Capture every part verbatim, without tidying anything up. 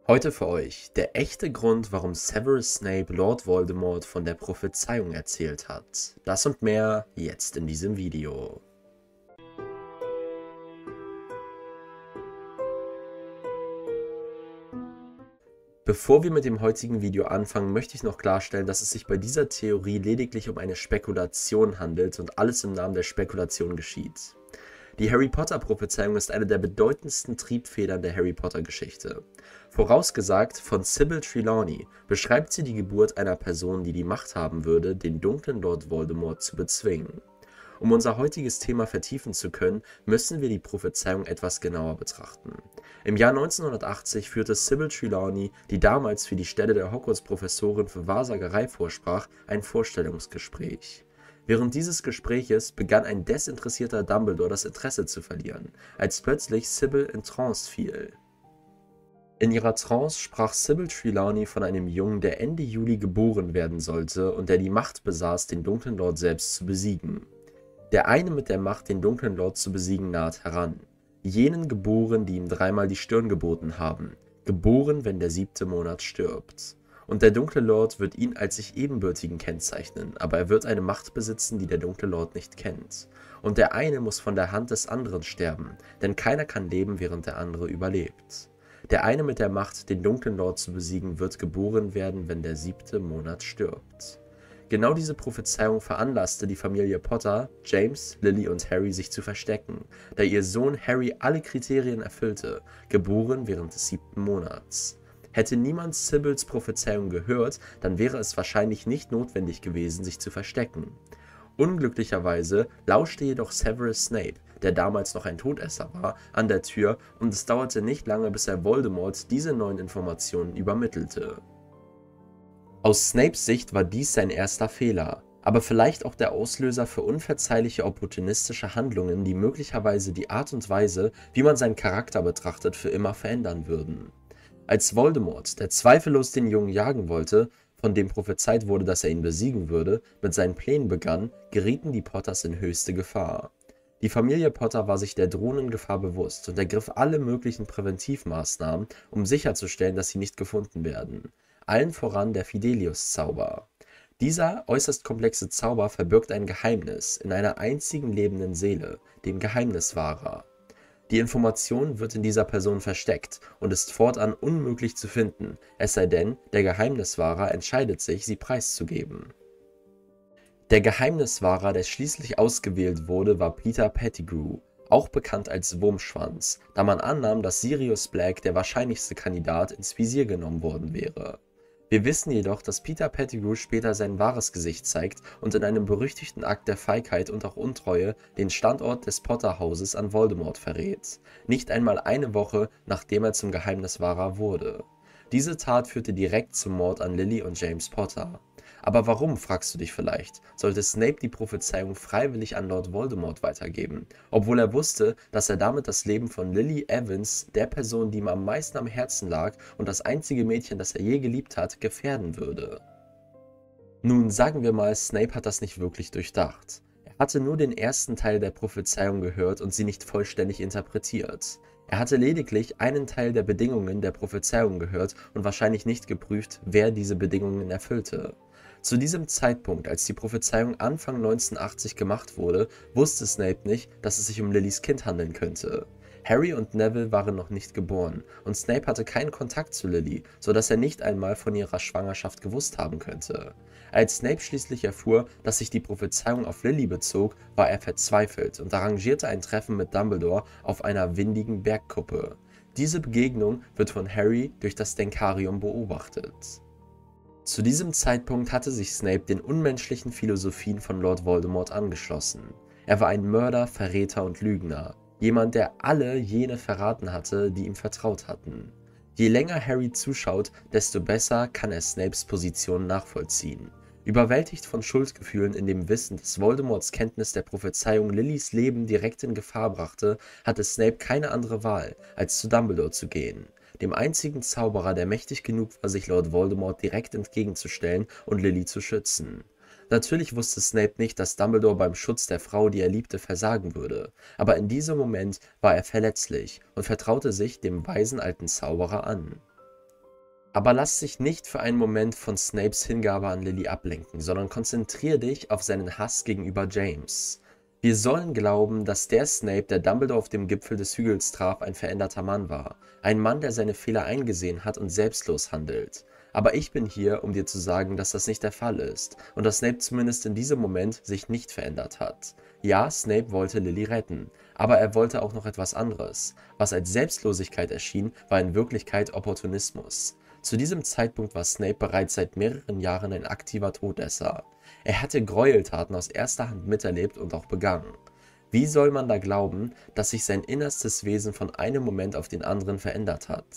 Heute für euch der echte Grund, warum Severus Snape Lord Voldemort von der Prophezeiung erzählt hat. Das und mehr jetzt in diesem Video. Bevor wir mit dem heutigen Video anfangen, möchte ich noch klarstellen, dass es sich bei dieser Theorie lediglich um eine Spekulation handelt und alles im Namen der Spekulation geschieht. Die Harry Potter-Prophezeiung ist eine der bedeutendsten Triebfedern der Harry Potter-Geschichte. Vorausgesagt von Sybil Trelawney beschreibt sie die Geburt einer Person, die die Macht haben würde, den dunklen Lord Voldemort zu bezwingen. Um unser heutiges Thema vertiefen zu können, müssen wir die Prophezeiung etwas genauer betrachten. Im Jahr neunzehnhundertachtzig führte Sybil Trelawney, die damals für die Stelle der Hogwarts-Professorin für Wahrsagerei vorsprach, ein Vorstellungsgespräch. Während dieses Gespräches begann ein desinteressierter Dumbledore das Interesse zu verlieren, als plötzlich Sybil in Trance fiel. In ihrer Trance sprach Sybil Trelawney von einem Jungen, der Ende Juli geboren werden sollte und der die Macht besaß, den dunklen Lord selbst zu besiegen. Der eine mit der Macht, den dunklen Lord zu besiegen, naht heran. Jenen geboren, die ihm dreimal die Stirn geboten haben, geboren, wenn der siebte Monat stirbt. Und der dunkle Lord wird ihn als sich ebenbürtigen kennzeichnen, aber er wird eine Macht besitzen, die der dunkle Lord nicht kennt. Und der eine muss von der Hand des anderen sterben, denn keiner kann leben, während der andere überlebt. Der eine mit der Macht, den dunklen Lord zu besiegen, wird geboren werden, wenn der siebte Monat stirbt. Genau diese Prophezeiung veranlasste die Familie Potter, James, Lily und Harry, sich zu verstecken, da ihr Sohn Harry alle Kriterien erfüllte, geboren während des siebten Monats. Hätte niemand Sybils Prophezeiung gehört, dann wäre es wahrscheinlich nicht notwendig gewesen, sich zu verstecken. Unglücklicherweise lauschte jedoch Severus Snape, der damals noch ein Todesser war, an der Tür und es dauerte nicht lange, bis er Voldemort diese neuen Informationen übermittelte. Aus Snapes Sicht war dies sein erster Fehler, aber vielleicht auch der Auslöser für unverzeihliche opportunistische Handlungen, die möglicherweise die Art und Weise, wie man seinen Charakter betrachtet, für immer verändern würden. Als Voldemort, der zweifellos den Jungen jagen wollte, von dem prophezeit wurde, dass er ihn besiegen würde, mit seinen Plänen begann, gerieten die Potters in höchste Gefahr. Die Familie Potter war sich der drohenden Gefahr bewusst und ergriff alle möglichen Präventivmaßnahmen, um sicherzustellen, dass sie nicht gefunden werden. Allen voran der Fidelius-Zauber. Dieser äußerst komplexe Zauber verbirgt ein Geheimnis in einer einzigen lebenden Seele, dem Geheimniswahrer. Die Information wird in dieser Person versteckt und ist fortan unmöglich zu finden, es sei denn, der Geheimniswahrer entscheidet sich, sie preiszugeben. Der Geheimniswahrer, der schließlich ausgewählt wurde, war Peter Pettigrew, auch bekannt als Wurmschwanz, da man annahm, dass Sirius Black der wahrscheinlichste Kandidat ins Visier genommen worden wäre. Wir wissen jedoch, dass Peter Pettigrew später sein wahres Gesicht zeigt und in einem berüchtigten Akt der Feigheit und auch Untreue den Standort des Potter-Hauses an Voldemort verrät, nicht einmal eine Woche, nachdem er zum Geheimniswahrer wurde. Diese Tat führte direkt zum Mord an Lily und James Potter. Aber warum, fragst du dich vielleicht, sollte Snape die Prophezeiung freiwillig an Lord Voldemort weitergeben, obwohl er wusste, dass er damit das Leben von Lily Evans, der Person, die ihm am meisten am Herzen lag und das einzige Mädchen, das er je geliebt hat, gefährden würde? Nun, sagen wir mal, Snape hat das nicht wirklich durchdacht. Er hatte nur den ersten Teil der Prophezeiung gehört und sie nicht vollständig interpretiert. Er hatte lediglich einen Teil der Bedingungen der Prophezeiung gehört und wahrscheinlich nicht geprüft, wer diese Bedingungen erfüllte. Zu diesem Zeitpunkt, als die Prophezeiung Anfang neunzehnhundertachtzig gemacht wurde, wusste Snape nicht, dass es sich um Lillys Kind handeln könnte. Harry und Neville waren noch nicht geboren und Snape hatte keinen Kontakt zu Lily, sodass er nicht einmal von ihrer Schwangerschaft gewusst haben könnte. Als Snape schließlich erfuhr, dass sich die Prophezeiung auf Lily bezog, war er verzweifelt und arrangierte ein Treffen mit Dumbledore auf einer windigen Bergkuppe. Diese Begegnung wird von Harry durch das Denkarium beobachtet. Zu diesem Zeitpunkt hatte sich Snape den unmenschlichen Philosophien von Lord Voldemort angeschlossen. Er war ein Mörder, Verräter und Lügner. Jemand, der alle jene verraten hatte, die ihm vertraut hatten. Je länger Harry zuschaut, desto besser kann er Snapes Position nachvollziehen. Überwältigt von Schuldgefühlen in dem Wissen, dass Voldemorts Kenntnis der Prophezeiung Lillys Leben direkt in Gefahr brachte, hatte Snape keine andere Wahl, als zu Dumbledore zu gehen. Dem einzigen Zauberer, der mächtig genug war, sich Lord Voldemort direkt entgegenzustellen und Lily zu schützen. Natürlich wusste Snape nicht, dass Dumbledore beim Schutz der Frau, die er liebte, versagen würde, aber in diesem Moment war er verletzlich und vertraute sich dem weisen alten Zauberer an. Aber lass dich nicht für einen Moment von Snapes Hingabe an Lily ablenken, sondern konzentriere dich auf seinen Hass gegenüber James. Wir sollen glauben, dass der Snape, der Dumbledore auf dem Gipfel des Hügels traf, ein veränderter Mann war. Ein Mann, der seine Fehler eingesehen hat und selbstlos handelt. Aber ich bin hier, um dir zu sagen, dass das nicht der Fall ist und dass Snape zumindest in diesem Moment sich nicht verändert hat. Ja, Snape wollte Lily retten, aber er wollte auch noch etwas anderes. Was als Selbstlosigkeit erschien, war in Wirklichkeit Opportunismus. Zu diesem Zeitpunkt war Snape bereits seit mehreren Jahren ein aktiver Todesser. Er hatte Gräueltaten aus erster Hand miterlebt und auch begangen. Wie soll man da glauben, dass sich sein innerstes Wesen von einem Moment auf den anderen verändert hat?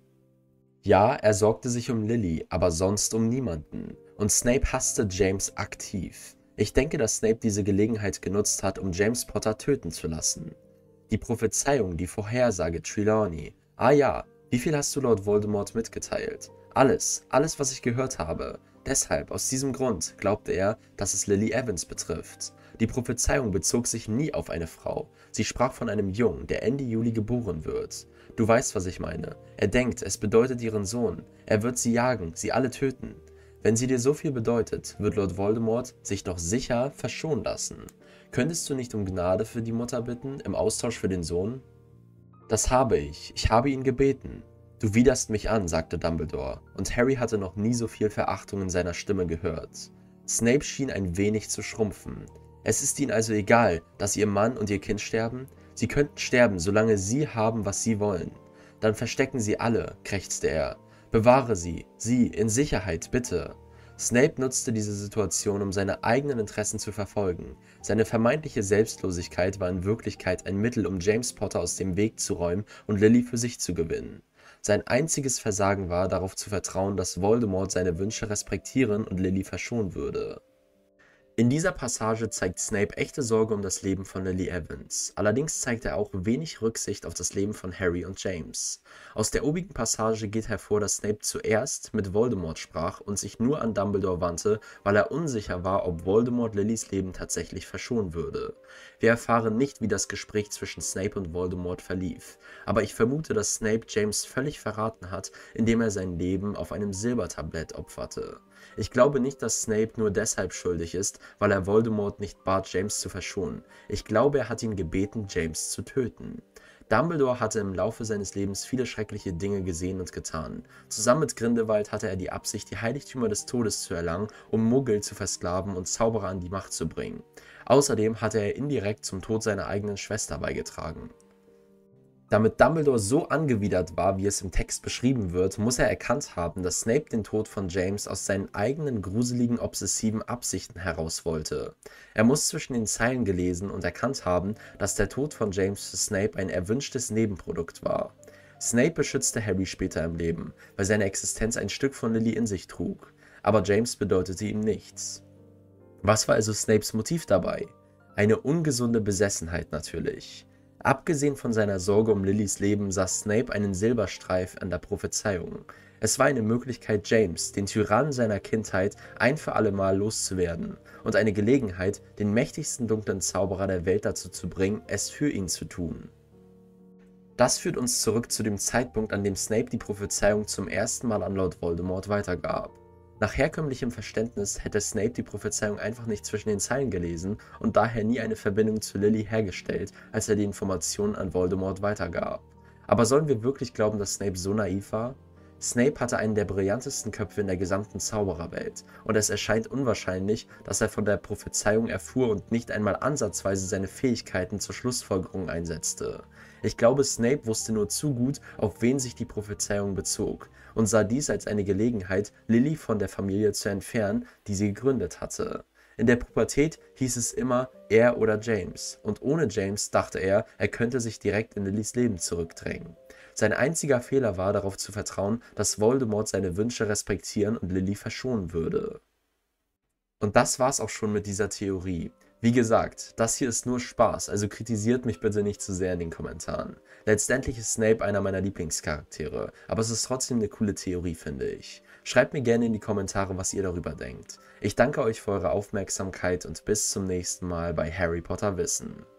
Ja, er sorgte sich um Lily, aber sonst um niemanden. Und Snape hasste James aktiv. Ich denke, dass Snape diese Gelegenheit genutzt hat, um James Potter töten zu lassen. Die Prophezeiung, die Vorhersage Trelawney. Ah ja, wie viel hast du Lord Voldemort mitgeteilt? Alles, alles, was ich gehört habe. Deshalb, aus diesem Grund, glaubte er, dass es Lily Evans betrifft. Die Prophezeiung bezog sich nie auf eine Frau. Sie sprach von einem Jungen, der Ende Juli geboren wird. Du weißt, was ich meine. Er denkt, es bedeutet ihren Sohn. Er wird sie jagen, sie alle töten. Wenn sie dir so viel bedeutet, wird Lord Voldemort sich doch sicher verschonen lassen. Könntest du nicht um Gnade für die Mutter bitten, im Austausch für den Sohn? Das habe ich. Ich habe ihn gebeten. Du widerst mich an, sagte Dumbledore, und Harry hatte noch nie so viel Verachtung in seiner Stimme gehört. Snape schien ein wenig zu schrumpfen. Es ist ihnen also egal, dass ihr Mann und ihr Kind sterben? Sie könnten sterben, solange sie haben, was sie wollen. Dann verstecken sie alle, krächzte er. Bewahre sie, sie, in Sicherheit, bitte. Snape nutzte diese Situation, um seine eigenen Interessen zu verfolgen. Seine vermeintliche Selbstlosigkeit war in Wirklichkeit ein Mittel, um James Potter aus dem Weg zu räumen und Lily für sich zu gewinnen. Sein einziges Versagen war, darauf zu vertrauen, dass Voldemort seine Wünsche respektieren und Lily verschonen würde. In dieser Passage zeigt Snape echte Sorge um das Leben von Lily Evans. Allerdings zeigt er auch wenig Rücksicht auf das Leben von Harry und James. Aus der obigen Passage geht hervor, dass Snape zuerst mit Voldemort sprach und sich nur an Dumbledore wandte, weil er unsicher war, ob Voldemort Lillys Leben tatsächlich verschonen würde. Wir erfahren nicht, wie das Gespräch zwischen Snape und Voldemort verlief, aber ich vermute, dass Snape James völlig verraten hat, indem er sein Leben auf einem Silbertablett opferte. Ich glaube nicht, dass Snape nur deshalb schuldig ist, weil er Voldemort nicht bat, James zu verschonen. Ich glaube, er hat ihn gebeten, James zu töten. Dumbledore hatte im Laufe seines Lebens viele schreckliche Dinge gesehen und getan. Zusammen mit Grindelwald hatte er die Absicht, die Heiligtümer des Todes zu erlangen, um Muggel zu versklaven und Zauberer an die Macht zu bringen. Außerdem hatte er indirekt zum Tod seiner eigenen Schwester beigetragen. Damit Dumbledore so angewidert war, wie es im Text beschrieben wird, muss er erkannt haben, dass Snape den Tod von James aus seinen eigenen gruseligen, obsessiven Absichten heraus wollte. Er muss zwischen den Zeilen gelesen und erkannt haben, dass der Tod von James für Snape ein erwünschtes Nebenprodukt war. Snape beschützte Harry später im Leben, weil seine Existenz ein Stück von Lily in sich trug, aber James bedeutete ihm nichts. Was war also Snapes Motiv dabei? Eine ungesunde Besessenheit natürlich. Abgesehen von seiner Sorge um Lillys Leben sah Snape einen Silberstreif an der Prophezeiung. Es war eine Möglichkeit, James, den Tyrannen seiner Kindheit, ein für alle Mal loszuwerden und eine Gelegenheit, den mächtigsten dunklen Zauberer der Welt dazu zu bringen, es für ihn zu tun. Das führt uns zurück zu dem Zeitpunkt, an dem Snape die Prophezeiung zum ersten Mal an Lord Voldemort weitergab. Nach herkömmlichem Verständnis hätte Snape die Prophezeiung einfach nicht zwischen den Zeilen gelesen und daher nie eine Verbindung zu Lily hergestellt, als er die Informationen an Voldemort weitergab. Aber sollen wir wirklich glauben, dass Snape so naiv war? Snape hatte einen der brillantesten Köpfe in der gesamten Zaubererwelt und es erscheint unwahrscheinlich, dass er von der Prophezeiung erfuhr und nicht einmal ansatzweise seine Fähigkeiten zur Schlussfolgerung einsetzte. Ich glaube, Snape wusste nur zu gut, auf wen sich die Prophezeiung bezog und sah dies als eine Gelegenheit, Lily von der Familie zu entfernen, die sie gegründet hatte. In der Pubertät hieß es immer er oder James und ohne James dachte er, er könnte sich direkt in Lillys Leben zurückdrängen. Sein einziger Fehler war, darauf zu vertrauen, dass Voldemort seine Wünsche respektieren und Lily verschonen würde. Und das war's auch schon mit dieser Theorie. Wie gesagt, das hier ist nur Spaß, also kritisiert mich bitte nicht zu sehr in den Kommentaren. Letztendlich ist Snape einer meiner Lieblingscharaktere, aber es ist trotzdem eine coole Theorie, finde ich. Schreibt mir gerne in die Kommentare, was ihr darüber denkt. Ich danke euch für eure Aufmerksamkeit und bis zum nächsten Mal bei Harry Potter Wissen.